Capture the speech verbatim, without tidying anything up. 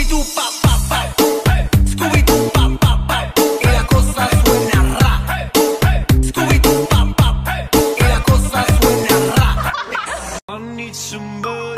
Scooby-Doo, pa, pa, pa. Scooby-Doo, pa, pa, pa. Y la cosa suena ra. Scooby-Doo, pa, pa, pa. Y la cosa suena ra. I need somebody